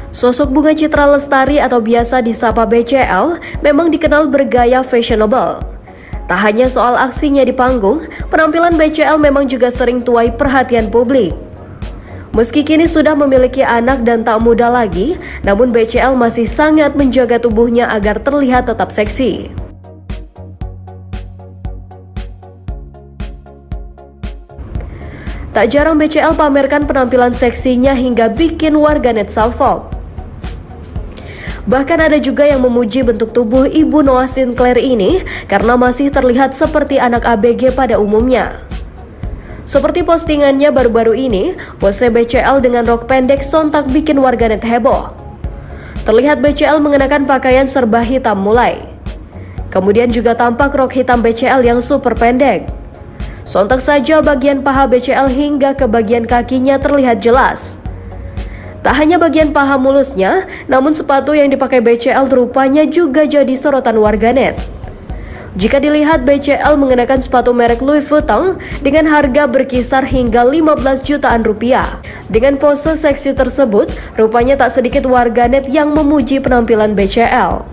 Sosok Bunga Citra Lestari atau biasa disapa BCL memang dikenal bergaya fashionable. Tak hanya soal aksinya di panggung, penampilan BCL memang juga sering tuai perhatian publik. Meski kini sudah memiliki anak dan tak muda lagi, namun BCL masih sangat menjaga tubuhnya agar terlihat tetap seksi. Tak jarang BCL pamerkan penampilan seksinya hingga bikin warganet salfok. Bahkan ada juga yang memuji bentuk tubuh Ibu Noah Sinclair ini karena masih terlihat seperti anak ABG pada umumnya. Seperti postingannya baru-baru ini, pose BCL dengan rok pendek sontak bikin warganet heboh. Terlihat BCL mengenakan pakaian serba hitam mulai. Kemudian juga tampak rok hitam BCL yang super pendek. Sontak saja bagian paha BCL hingga ke bagian kakinya terlihat jelas. Tak hanya bagian paha mulusnya, namun sepatu yang dipakai BCL rupanya juga jadi sorotan warganet. Jika dilihat BCL mengenakan sepatu merek Louis Vuitton dengan harga berkisar hingga 15 jutaan rupiah. Dengan pose seksi tersebut, rupanya tak sedikit warganet yang memuji penampilan BCL.